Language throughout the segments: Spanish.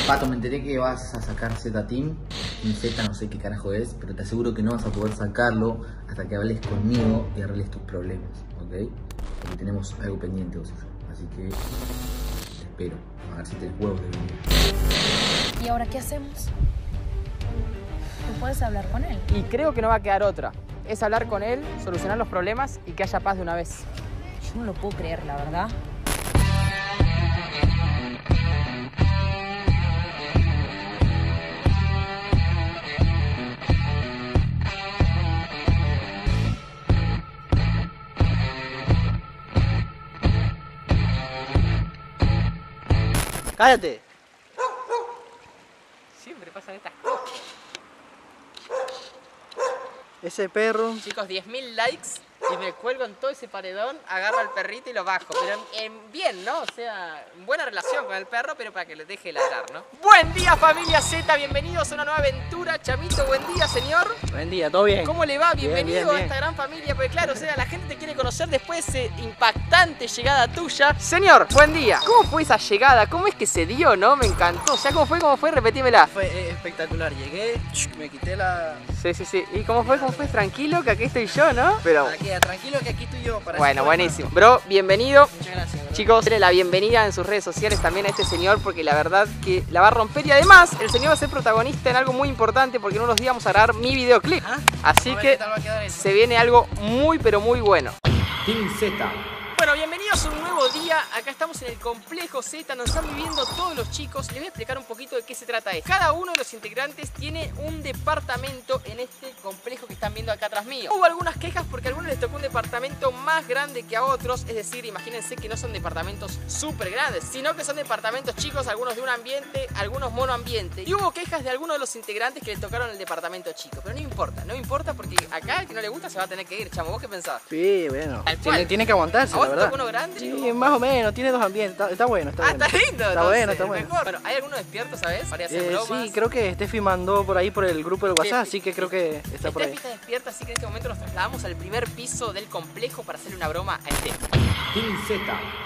Pato, me enteré que vas a sacar Z-Team. Un Z no sé qué carajo es, pero te aseguro que no vas a poder sacarlo hasta que hables conmigo y arregles tus problemas, ¿ok? Porque tenemos algo pendiente vos y yo. Así que te espero. A ver si tenés huevos de venir. ¿Y ahora qué hacemos? ¿Tú puedes hablar con él? Y creo que no va a quedar otra. Es hablar con él, solucionar los problemas y que haya paz de una vez. Yo no lo puedo creer, la verdad. ¡Cállate! Siempre pasan estas cosas. Ese perro... Chicos, 10.000 likes y me cuelgo en todo ese paredón, agarro al perrito y lo bajo. Pero bien, ¿no? O sea, buena relación con el perro, pero para que le deje ladrar, ¿no? Buen día, familia Z, bienvenidos a una nueva aventura. Chamito, buen día, señor. Buen día, ¿todo bien? ¿Cómo le va? Bienvenido bien. a esta gran familia, porque claro, o sea, la gente te quiere conocer después de esa impactante llegada tuya. Señor, buen día. ¿Cómo fue esa llegada? ¿Cómo es que se dio, no? Me encantó. O sea, ¿cómo fue? Repetímela. Fue espectacular, llegué, me quité la... Sí. ¿Y cómo fue? Tranquilo, que aquí estoy yo, ¿no? Pero... Tranquilo que aquí estoy yo para... Bueno, buenísimo. Bro, bienvenido. Muchas gracias, bro. Chicos, denle la bienvenida en sus redes sociales también a este señor porque la verdad que la va a romper y además el señor va a ser protagonista en algo muy importante porque en unos días vamos a grabar mi videoclip. Ajá. Así A ver que qué tal va a quedar eso. se viene algo muy pero muy bueno. Team Z. Bueno, bienvenidos a un nuevo día. Acá estamos en el complejo Z, nos están viviendo todos los chicos. Les voy a explicar un poquito de qué se trata esto. Cada uno de los integrantes tiene un departamento en este complejo que están viendo acá atrás mío. Hubo algunas quejas porque a algunos les tocó un departamento más grande que a otros. Es decir, imagínense que no son departamentos súper grandes, sino que son departamentos chicos, algunos de un ambiente, algunos monoambiente. Y hubo quejas de algunos de los integrantes que les tocaron el departamento chico. Pero no importa porque acá el que no le gusta se va a tener que ir. Chamo, ¿vos qué pensabas? Sí, bueno, Tal cual. tiene que aguantarse, ¿A vos la te verdad. tocó uno grande? Sí, más o menos, tiene dos ambientes, está bueno, está bueno. Está lindo. Está bueno, entonces, está bueno. mejor. Bueno, ¿hay alguno despierto, sabes? Para hacer bromas. Sí, creo que Steffi mandó por ahí por el grupo de WhatsApp, así que creo que está por ahí. Steffi está despierta, así que en este momento nos trasladamos al primer piso del complejo para hacerle una broma a Steffi. Team Z.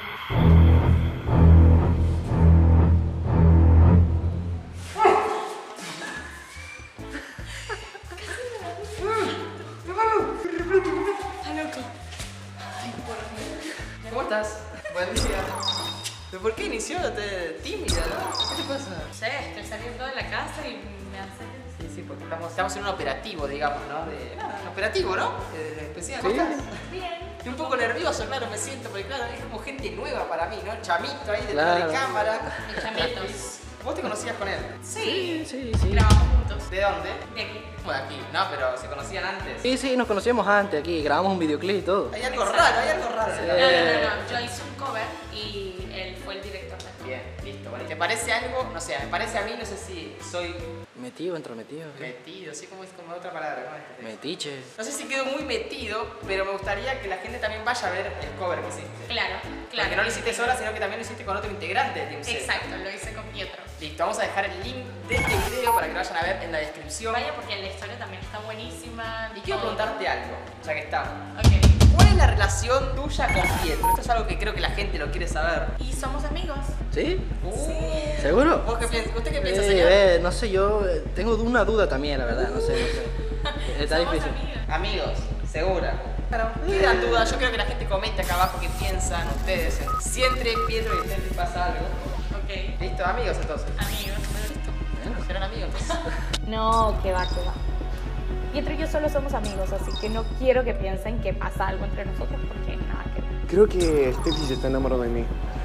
¿Cómo estás? Buen día. ¿Pero por qué inició tímida, no? ¿Qué te pasa? No sé, estoy saliendo de la casa y me hace... Sí, porque estamos en un operativo, digamos, ¿no? Un operativo, ¿no? Especial. ¿Cómo estás? Bien. Estoy un poco nervioso, claro, me siento, porque claro, es como gente nueva para mí, ¿no? Chamito ahí detrás Claro. de cámara. Mis chamitos. ¿Vos te conocías con él? Sí. Sí. Grabamos juntos. ¿De dónde? De aquí. Bueno, de aquí, no, pero se conocían antes. Sí, nos conocíamos antes aquí, grabamos un videoclip y todo. Hay algo raro, hay algo raro. No. Yo hice un cover y él fue el director del cover. Bien, listo, vale. ¿Te parece algo? No sé, me parece a mí, no sé si soy Metido, entrometido. metido, sí, como es como otra palabra, ¿cómo es? Metiche. No sé si quedo muy metido, pero me gustaría que la gente también vaya a ver el cover que hiciste. Claro. Porque no lo hiciste sola, sino que también lo hiciste con otro integrante de Team Z. Exacto, lo hice con Pietro. Listo, vamos a dejar el link de este video para que lo vayan a ver en la descripción. Vaya porque la historia también está buenísima. Y quiero preguntarte algo, ya que estamos. Ok. ¿Cuál es la relación tuya con Pietro? Esto es algo que creo que la gente lo quiere saber. Y somos amigos. ¿Sí? Sí. ¿Seguro? ¿Vos qué piensas? ¿Usted qué piensa, señor? No sé, yo tengo una duda también, la verdad, no sé. Está Somos difícil. amigos. Amigos, segura. Quedan dudas, yo creo que la gente comente acá abajo qué piensan ustedes. Si entre Pietro y Steffi pasa algo. Ok. Listo, amigos entonces. Amigos. Bueno, serán amigos entonces. No, que va. Pietro y yo solo somos amigos, así que no quiero que piensen que pasa algo entre nosotros porque nada que ver. Creo que Steffi se está enamorando de mí.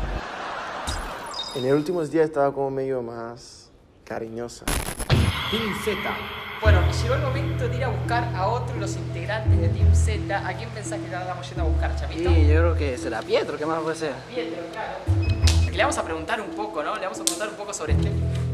En los últimos días estaba como medio más cariñosa. Team Z. Bueno, llegó el momento de ir a buscar a otro de los integrantes de Team Z. ¿A quién pensás que la vamos yendo a buscar, Chamito? Sí, yo creo que será Pietro, ¿qué más puede ser? Pietro, claro. Le vamos a preguntar un poco, ¿no? Le vamos a preguntar un poco sobre este.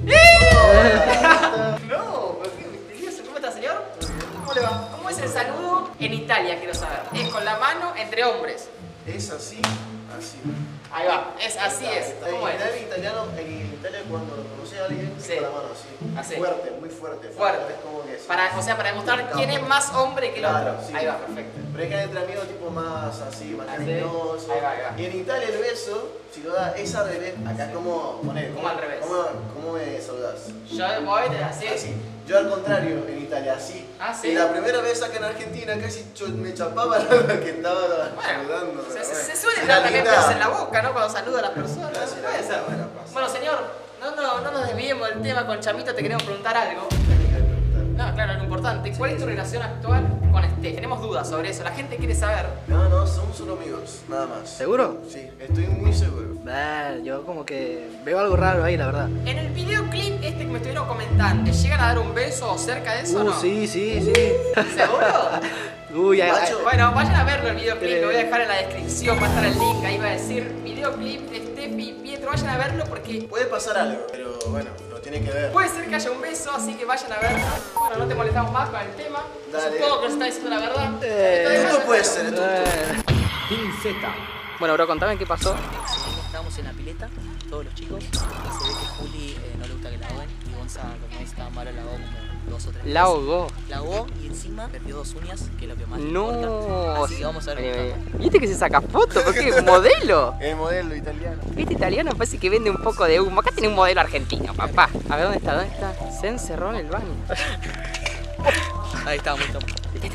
No, ¿por qué misterioso? ¿Cómo está, señor? ¿Cómo le va? ¿Cómo es el saludo en Italia, quiero saber? Es con la mano entre hombres. Es así, así. Ahí va, así es. ¿Cómo es? En italiano, en Italia cuando conocí a alguien, Sí. con la mano así. Así. Fuerte, muy fuerte. Fuerte. Es como que sí. O sea, para demostrar quién es más hombre que el Claro, otro. sí. Ahí va, perfecto. Pero es que entre amigos tipo más así, más Así. cariñoso. Ahí va, ahí va. Y en Italia el beso, si lo da es al revés, acá es como poner. Como al revés. ¿Cómo me saludás. Yo voy así. Así. Yo al contrario, en Italia, así. Ah, ¿sí? Y la primera vez acá en Argentina casi me chapaba la que estaba saludando. Se suele dar también pedos en la boca, ¿no? Cuando saluda a las personas. Puede ser. Bueno, señor, no nos desviemos del tema. Con Chamito te queremos preguntar algo. No, claro, lo importante. ¿Cuál es tu relación actual con Steph? Tenemos dudas sobre eso. La gente quiere saber. No, somos solo amigos, nada más. ¿Seguro? Sí, estoy muy seguro. Yo como que veo algo raro ahí, la verdad. En el videoclip este que me estuvieron comentando, ¿te llegan a dar un beso cerca de eso o no? Sí. ¿Seguro? Macho. Bueno, vayan a verlo el videoclip, lo voy a dejar en la descripción, va a estar el link, ahí va a decir videoclip de Steffi y Pietro, vayan a verlo porque Puede pasar algo, pero bueno, lo tiene que ver. puede ser que haya un beso, así que vayan a verlo. Bueno, no te molestamos más con el tema, Dale. supongo que nos está diciendo la verdad. Esto puede ser, esto. Team Z. Bueno, bro, contame qué pasó. Estábamos en la pileta, todos los chicos, y se ve que Juli no le gusta que la ahoguen, y Gonza, como dice, estaba malo, la ahogó como 2 o 3 veces. La ahogó. La ahogó y encima perdió 2 uñas, que es lo que más le No. importa. Así que vamos a ver cómo está. ¿Viste que se saca fotos? ¿Por qué? ¿Modelo? El modelo italiano. Este italiano parece que vende un poco de humo. Acá tiene un modelo argentino, papá. A ver, ¿dónde está? Se encerró en el baño. Ahí está, muy top.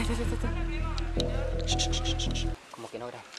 Como que no graba.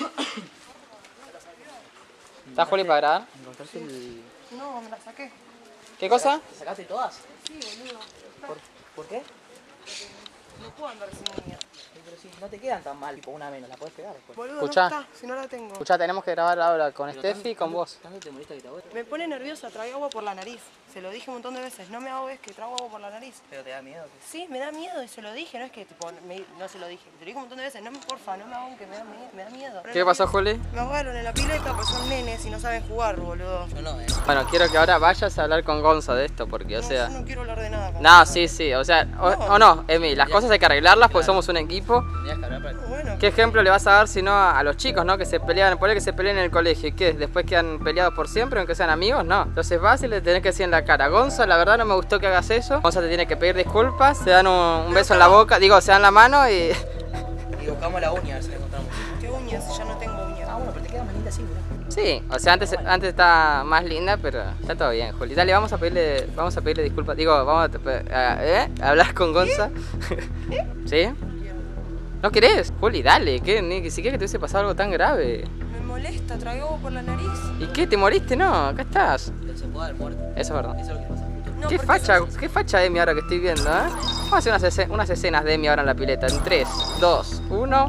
¿Estás Juli para grabar? ¿Encontraste el...? No, me la saqué. ¿Qué cosa? ¿Te sacaste todas? Sí, boludo. ¿Por qué? No puedo andar sin uña. Pero si no te quedan tan mal, tipo una menos, la puedes pegar después. Boludo, Escuchá. no está, si no la tengo. Escuchá, tenemos que grabar ahora con Steffi y con vos. ¿Tanto te molesta que te ahoguen? Me pone nerviosa, traigo agua por la nariz. Se lo dije un montón de veces, no me ahogues que trago agua por la nariz. ¿Pero te da miedo? Sí, me da miedo y se lo dije, no es que tipo, no se lo dije. Te lo dije un montón de veces, porfa, no me ahoguen que me da miedo. ¿Qué pasó, Juli? Me ahogaron en la pileta porque son nenes y no saben jugar, boludo. Yo no, Bueno, quiero que ahora vayas a hablar con Gonza de esto, porque, o No, sea... yo no quiero hablar de nada. No, sí, o sea, o no, Emi, las cosas hay que arreglarlas porque somos un equipo. Tenías que hablar para... Bueno, ¿Qué ejemplo le vas a dar si no a los chicos, no? Que se pelean, ponle que se peleen en el colegio y que después quedan peleados por siempre, aunque sean amigos, no. Entonces vas y le tenés que decir en la cara, Gonza, la verdad no me gustó que hagas eso. Gonza te tiene que pedir disculpas, te dan un beso en la boca, digo, se dan la mano y... Y buscamos la uña a ver si la encontramos. ¿qué uñas? Si ya no tengo uñas. Ah, bueno, pero te queda más linda así, bro. Sí, o sea, antes está más linda, pero está todo bien, Juli. Dale, vamos a pedirle disculpas. Digo, vamos a hablar con Gonza. ¿Sí? ¿No querés? Juli, dale, que ni siquiera que te hubiese pasado algo tan grave. Me molesta, traigo agua por la nariz. ¿Y qué? ¿Te moriste? No, acá estás. Pero se puede haber muerto. Eso es verdad. Eso es lo que pasa. No, ¿Qué porque facha Emi ahora que estoy viendo, eh? Vamos a hacer unas escenas de Emi ahora en la pileta. En 3, 2, 1.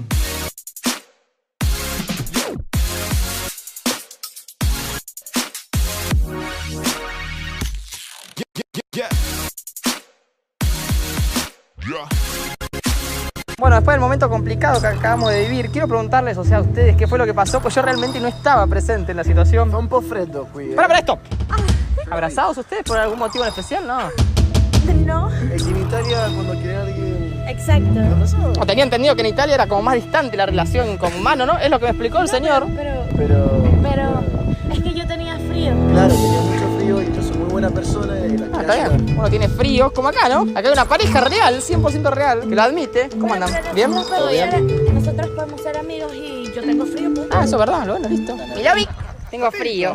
Bueno, después del momento complicado que acabamos de vivir, quiero preguntarles, o sea, a ustedes, qué fue lo que pasó, pues yo realmente no estaba presente en la situación. Fa un po' freddo qui. Para, stop. ¿Abrazados ustedes por algún motivo en especial? No. No, Es que en Italia cuando quieren a alguien... exacto. O tenía entendido que en Italia era como más distante la relación con mano, ¿no? Es lo que me explicó el señor. Pero es que yo tenía frío. Claro, tenía mucho frío y yo soy muy buena persona y la Ah, está bien. Uno tiene frío, como acá, ¿no? Acá hay una pareja real, 100% real, que lo admite. ¿Cómo andan? ¿Bien? No puedo ir. Nosotros podemos ser amigos y yo tengo frío, pues. Ah, eso es verdad, bueno, listo. Mira, vi. Tengo frío.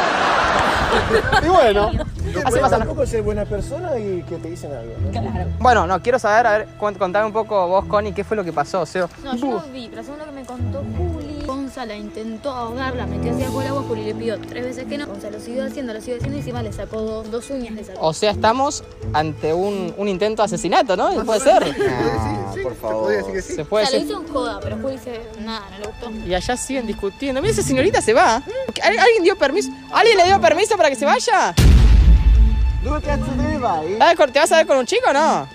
Y bueno, Así pasa, ¿no? tampoco ser buena persona y que te dicen algo, ¿no? Claro. Bueno, no, quiero saber, a ver, contame un poco vos, Connie, qué fue lo que pasó, o sea. No, yo no vi, pero según lo que me contó Juli, Gonza la intentó ahogar, la metió hacia el agua, Juli le pidió 3 veces que no. Gonza lo siguió haciendo y encima le sacó dos uñas, le sacó. O sea, estamos ante un intento de asesinato, ¿no? ¿Puede ser? No, por favor. Se O puede sea, lo decir. hizo en joda, pero Juli dice, nada, no le gustó. Y allá siguen discutiendo. Mira, esa señorita se va. ¿Alguien dio permiso? ¿Alguien le dio permiso para que se vaya? ¿Dónde cazzo te ne vai? ¿Te vas a ver con un chico o no?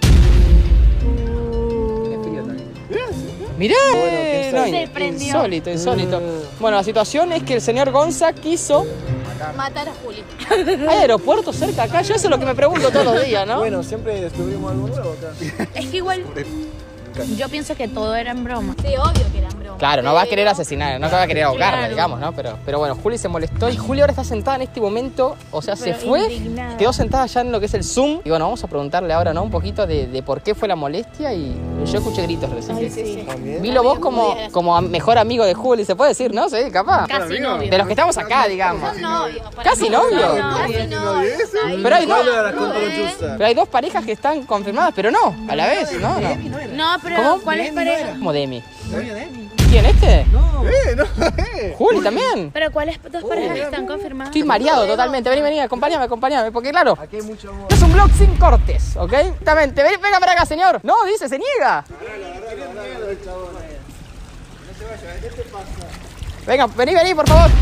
Mirá, no, Se prendió. insólito. Bueno, la situación es que el señor Gonza quiso... Matar a Juli. ¿Hay aeropuerto cerca acá? Yo eso es lo que me pregunto todos los días, ¿no? Bueno, siempre descubrimos algo nuevo acá. Es que igual, yo pienso que todo era en broma. Sí, obvio que era en broma. Claro, no va a querer asesinar, no va a querer ahogarla, Claro. digamos, ¿no? Pero bueno, Juli se molestó y Juli ahora está sentada en este momento, o sea, se Pero fue, indignada. quedó sentada ya en lo que es el Zoom. Y bueno, vamos a preguntarle ahora, ¿no? Un poquito de por qué fue la molestia y yo escuché gritos recién. Ay, sí. Vilo, vos como mejor amigo de Juli, se puede decir, ¿no? Sí, capaz. Casi novio. De los que estamos acá, digamos. Son novios. ¿Casi novio? Casi novios. Pero hay dos. giusta. Pero hay dos parejas que están confirmadas, pero no, a la vez, ¿no? No. No, pero ¿Cómo? ¿cuál es pareja? Como Demi. ¿Novio de Emi? ¿Quién, este? No. Juli también. Pero ¿cuáles dos parejas están confirmadas? Estoy mareado totalmente. Vení, acompáñame. Porque claro, Aquí hay mucho amor. es un vlog sin cortes, ¿ok? Exactamente. Venga para acá, señor. No, dice, se niega. Venga, vení, por favor.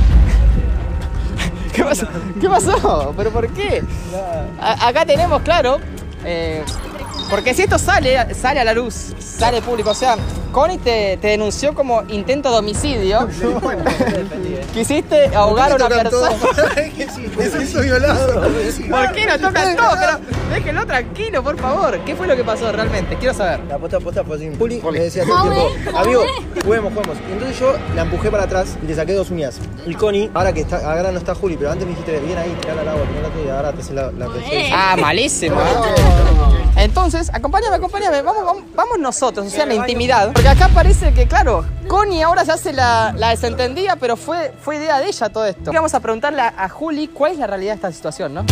¿Qué pasó? ¿Pero por qué? Acá tenemos, claro, porque si esto sale a la luz, sale público, o sea, Connie te denunció como intento de homicidio. Quisiste ahogar a una persona. Me siento violado. ¿Por qué no tocan todo? Pero déjenlo tranquilo, por favor. ¿Qué fue lo que pasó realmente? Quiero saber. La posta fue así. Juli me decía todo el tiempo, amigo, juguemos. Y entonces yo la empujé para atrás y le saqué 2 uñas. Y Connie, ahora no está Juli, pero antes me dijiste, bien ahí, tirala al agua, y ahora te hace la PlayStation. Ah, malísimo. Entonces, acompáñame. Vamos nosotros, o sea, la intimidad. Porque acá parece que, claro, Connie ahora se hace la desentendida, pero fue idea de ella todo esto. Vamos a preguntarle a Juli cuál es la realidad de esta situación, ¿no?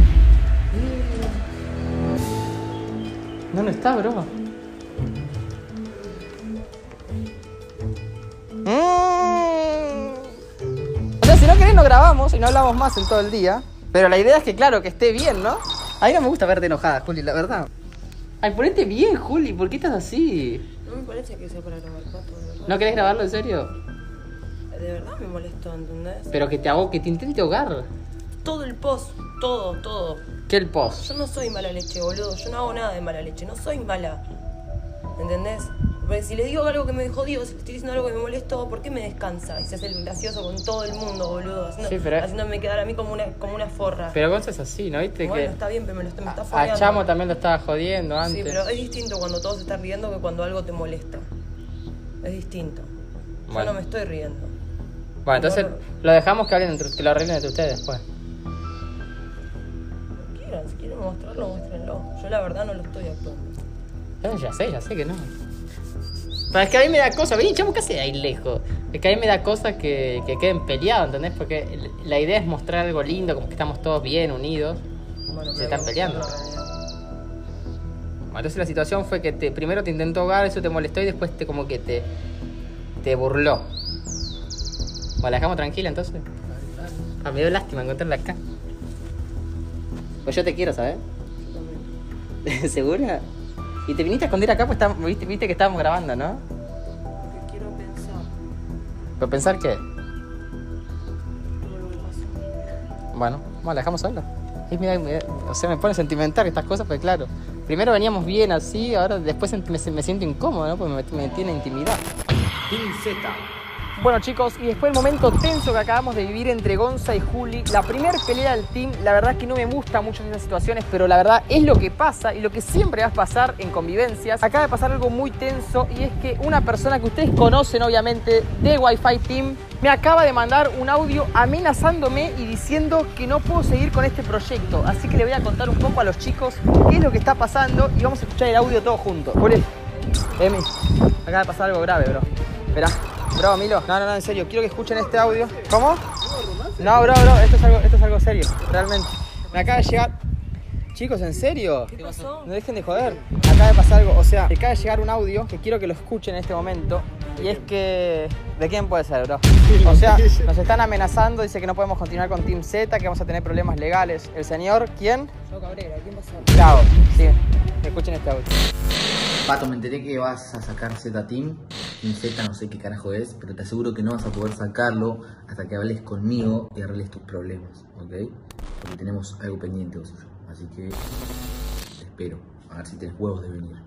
No está, bro. O sea, si no querés, no grabamos y no hablamos más en todo el día. Pero la idea es que, claro, que esté bien, ¿no? A mí no me gusta verte enojada, Juli, la verdad. Ay, ponete bien, Juli, ¿por qué estás así? No me parece que sea para grabar, Pato, de verdad. ¿No querés grabarlo en serio? De verdad me molestó, ¿entendés? Pero que te intente ahogar. Todo el post, todo. ¿Qué el post? Yo no soy mala leche, boludo. Yo no hago nada de mala leche. No soy mala. ¿Entendés? Porque si le digo algo que me jodió, si le estoy diciendo algo que me molestó, ¿por qué me descansa? Y se hace el gracioso con todo el mundo, boludo. Haciéndome quedar a mí como una forra. Pero Gonza es así, ¿no? ¿Viste? Bueno, Que está bien, pero me está a fogueando. Chamo también lo estaba jodiendo antes. Sí, pero es distinto cuando todos se están riendo que cuando algo te molesta. Es distinto. Yo Bueno. no me estoy riendo. Bueno, entonces lo dejamos que lo arreglen entre ustedes después. Si quieren mostrarlo, muéstrenlo. Yo la verdad no lo estoy actuando. Ya sé que no. Pero es que a mí me da cosa, vení, Chamo, ¿qué haces ahí lejos? Es que a mí me da cosa que queden peleados, ¿entendés? Porque la idea es mostrar algo lindo, como que estamos todos bien unidos. Bueno, Se están peleando. Bueno, entonces la situación fue que primero te intentó ahogar, eso te molestó y después como que te burló. Bueno, la dejamos tranquila entonces. Ah, me dio lástima encontrarla acá. Pues yo te quiero, ¿sabes? ¿Segura? Y te viniste a esconder acá pues viste que estábamos grabando, ¿no? Porque quiero pensar ¿Pero pensar qué? todo lo que pasó. Bueno, la dejamos sola. O sea, me pone sentimental estas cosas, porque claro, primero veníamos bien así, ahora después me siento incómodo, ¿no? Porque me tiene intimidad. Bueno, chicos, y después el momento tenso que acabamos de vivir entre Gonza y Juli, la primer pelea del team, la verdad es que no me gusta mucho en esas situaciones, pero la verdad es lo que pasa y lo que siempre va a pasar en convivencias. Acaba de pasar algo muy tenso y es que una persona que ustedes conocen obviamente de Wi-Fi Team me acaba de mandar un audio amenazándome y diciendo que no puedo seguir con este proyecto. Así que le voy a contar un poco a los chicos qué es lo que está pasando y vamos a escuchar el audio todos juntos. Juli, Emi, acaba de pasar algo grave, bro. Esperá. Bro, Milo, no, en serio, quiero que escuchen este audio. ¿Cómo? No, bro, esto es algo serio, realmente. Me acaba de llegar... Chicos, ¿en serio? ¿Qué pasó? No dejen de joder. Acaba de pasar algo, o sea, me acaba de llegar un audio que quiero que lo escuchen en este momento. Y es que... ¿De quién puede ser, bro? O sea, nos están amenazando, dice que no podemos continuar con Team Z, que vamos a tener problemas legales. ¿El señor quién? Yo Cabrera, ¿quién pasó? Bravo, sí. Escuchen este audio. Pato, me enteré que vas a sacar Z-Team. Team Z no sé qué carajo es, pero te aseguro que no vas a poder sacarlo hasta que hables conmigo y arregles tus problemas, ¿ok? Porque tenemos algo pendiente vos y yo. Así que te espero, a ver si tenés huevos de venir.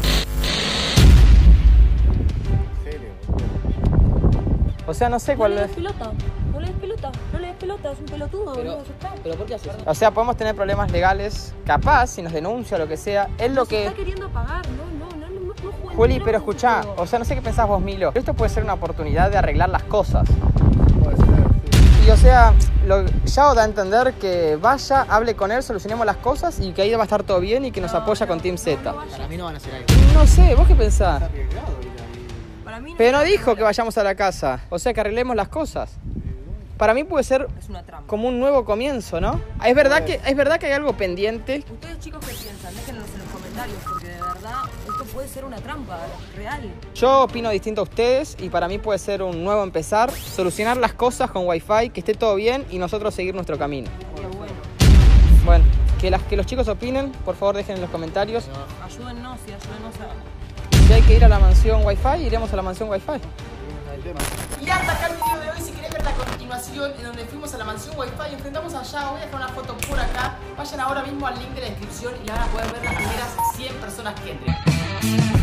O sea, no sé cuál es... No le des pelota, es un pelotudo, boludo, ya está. ¿Pero por qué haces eso? O sea, podemos tener problemas legales, capaz, si nos denuncia o lo que sea. Es lo Se que... está queriendo pagar, no jueguen Juli, pero escuchá, o sea, no sé qué pensás vos, Milo. Esto puede ser una oportunidad de arreglar las cosas. Y o sea, Yao da a entender que vaya, hable con él, solucionemos las cosas y que ahí va a estar todo bien y que nos apoya con Team Z. Para mí no van a hacer algo. No sé, ¿vos qué pensás? Para mí no. Pero no dijo que vayamos a la casa, o sea, que arreglemos las cosas. Para mí puede ser Es una trampa. como un nuevo comienzo, ¿no? Es verdad que hay algo pendiente. Ustedes chicos, ¿qué piensan? Déjenlos en los comentarios, porque de verdad esto puede ser una trampa real. Yo opino distinto a ustedes y para mí puede ser un nuevo empezar, solucionar las cosas con Wi-Fi, que esté todo bien y nosotros seguir nuestro camino. Qué bueno. Bueno, que los chicos opinen, por favor dejen en los comentarios. Ayúdennos y ayúdennos Si hay que ir a la mansión Wi-Fi, iremos a la mansión Wi-Fi. Y hasta acá el video de hoy. Si querés ver la continuación en donde fuimos a la mansión Wi-Fi y enfrentamos allá, voy a dejar una foto por acá. Vayan ahora mismo al link de la descripción y la van a poder ver las primeras 100 personas que entren.